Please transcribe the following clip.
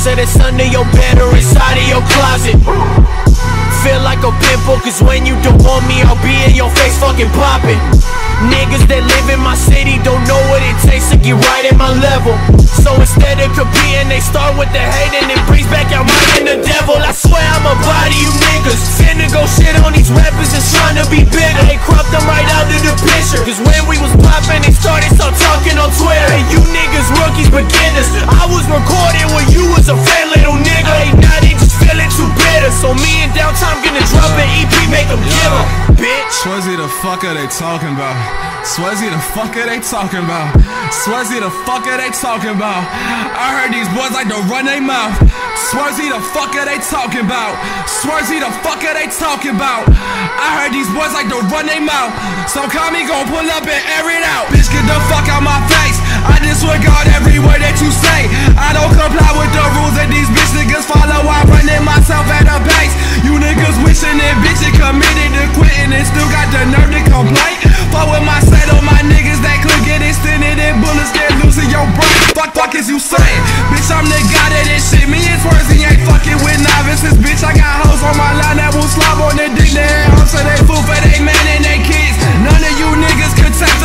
said it's under your bed or inside of your closet. Feel like a pimple, cause when you don't want me, I'll be in your face fucking popping. Niggas that live in my city don't know what it takes to get right at my level. So instead of competing, they start with the hate and it brings back out mine and the devil. I swear I'ma body you niggas. Finna go shit on these rappers that's trying to be bigger. They cropped them right out of the picture, cause when we was popping, they started talking on Twitter. Hey, you niggas rookies, beginners. I was recording when you was a fat little nigga. Hey, now they just feeling too bitter. So me and Downtime gonna drop an EP, make them give up, bitch. Swayze, the fuck are they talking about? Swayze, the fuck are they talking about? Swayze, the fuck are they talking about? I heard these boys like to run their mouth. Swayze, the fuck are they talking about? Swayze, the fuck are they talking about? I heard these boys like to run their mouth. So call me, gon' pull up and air it out. Bitch, get the fuck out my face. I disregard every word that you say. I don't comply with the rules that these bitch niggas follow. I run it myself at a base. You niggas wishing that bitch and committed to quitting and still got the nerve to complain. Fuck with my set on my niggas that clip get extended and bullets get loose in your brain. Fuck is you saying? Bitch, I'm the guy that this shit. Me and Swayze ain't fucking with novices. Bitch, I got hoes on my line that will slob on the dick. They hoes so they fool for they man and they kids. None of you niggas could take